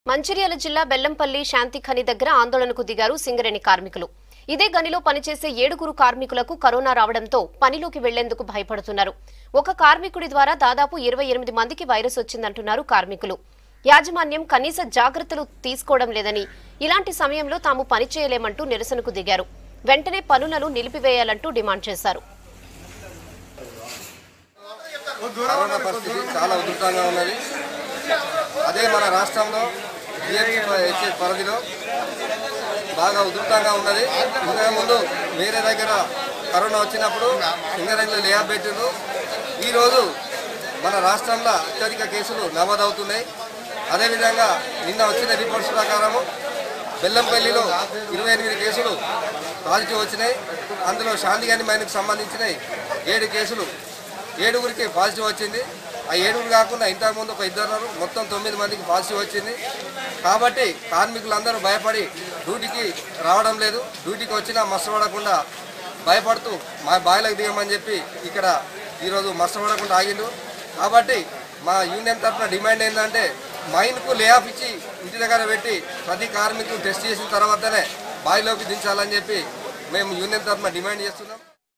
మంచిర్యాల జిల్లా బెల్లంపల్లి శాంతి ఖని దగ్గర ఆందోళనకు దిగారు సింగరేణి కార్మికులు. ఇదే గనిలో పనిచేసే 7 కార్మికులకు కరోనా రావడంతో పనిలోకి వెళ్లేందుకు భయపడుతున్నారు. ఒక కార్మికుడి ద్వారా దాదాపు 28 మందికి వైరస్ వచ్చిందంటున్నారు కార్మికులు. యాజమాన్యం కనీస జాగ్రత్తలు తీసుకోవడం లేదని, ఇలాంటి సమయంలో తాము పనిచేయలేమంటూ నిరసనకు దిగారు. వెంటనే పనులను నిలిపివేయాలంటూ డిమాండ్ చేశారు. అదే మన రాష్ట్రంలో జిహెచ్ఎంసీ పరిధిలో బాగా ఉధృతంగా ఉన్నది. ముందు వేరే దగ్గర కరోనా వచ్చినప్పుడు సింగరేణిలో లేఅప్ పెట్టిండ్రు. ఈరోజు మన రాష్ట్రంలో అత్యధిక కేసులు నమోదవుతున్నాయి. అదేవిధంగా నిన్న వచ్చిన రిపోర్ట్స్ ప్రకారము బెల్లంపల్లిలో 28 కేసులు పాజిటివ్ వచ్చినాయి. అందులో శాంతిఖని మైన్కు సంబంధించిన 7 కేసులు, 7గురికి పాజిటివ్ వచ్చింది. ఆ 7 కాకుండా ఇంతకుముందు ఒక 2 మొత్తం 9 మందికి పాజిటివ్ వచ్చింది. కాబట్టి కార్మికులందరూ భయపడి డ్యూటీకి రావడం లేదు. డ్యూటీకి వచ్చినా మస్తపడకుండా భయపడుతూ మా బాయిలకు దిగమని చెప్పి ఇక్కడ ఈరోజు మస్తపడకుండా ఆగిండు. కాబట్టి మా యూనియన్ తరఫున డిమాండ్ ఏంటంటే మైన్కు లే ఆఫ్ ఇచ్చి ఇంటి దగ్గర పెట్టి ప్రతి కార్మికులు టెస్ట్ చేసిన తర్వాతనే బాయిలోకి దించాలని చెప్పి మేము యూనియన్ తరఫున డిమాండ్ చేస్తున్నాం.